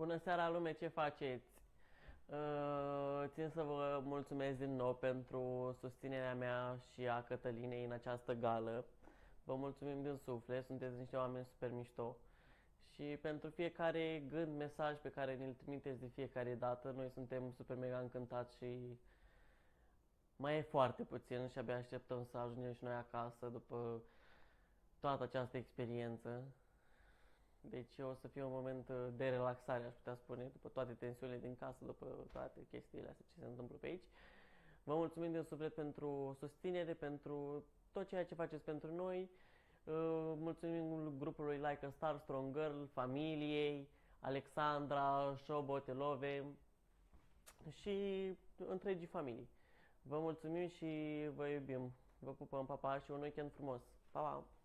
Bună seara, lume, ce faceți? Țin să vă mulțumesc din nou pentru susținerea mea și a Cătălinei în această gală. Vă mulțumim din suflet, sunteți niște oameni super mișto. Și pentru fiecare gând, mesaj pe care ne-l trimiteți de fiecare dată, noi suntem super mega încântați și mai e foarte puțin și abia așteptăm să ajungem și noi acasă după toată această experiență. Deci o să fie un moment de relaxare, aș putea spune, după toate tensiunile din casă, după toate chestiile astea ce se întâmplă pe aici. Vă mulțumim din suflet pentru susținere, pentru tot ceea ce faceți pentru noi. Mulțumim grupului Like a Star, Strong Girl, familiei, Alexandra, Șobo, Telove și întregii familii. Vă mulțumim și vă iubim. Vă pupăm, pa, pa și un weekend frumos. Pa, pa!